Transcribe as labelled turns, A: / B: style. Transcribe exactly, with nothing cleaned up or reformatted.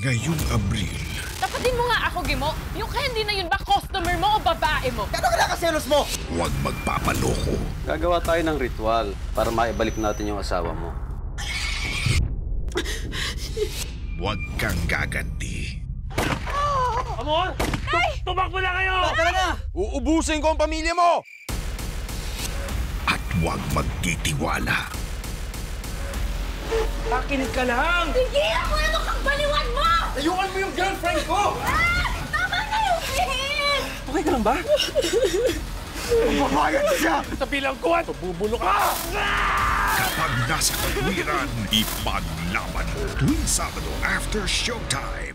A: Ngayong Abril,
B: Tapatin mo nga ako, Gimo. Yung candy na yun ba customer mo o babae mo?
C: Kano ka nakaselos mo?
A: huwag magpapaloko.
D: Gagawa tayo ng ritual para maibalik natin yung asawa mo.
A: Huwag kang gaganti.
E: Amor! Tumakbo na kayo!
C: Tara na!
E: Uubusin ko ang pamilya mo!
A: At huwag magtitiwala.
E: Pakinig ka lang!
B: Tigilan mo naman kang baliwan mo!
E: Layuan mo yung girlfriend ko!
B: Ah! Tama na yung hihil!
E: Okay ka lang ba?
A: Babayad siya!
E: Sa bilangguan, bubulok ka!
A: Kapag nasa katwiran, ipaglaban mo tuwing Sabado after showtime.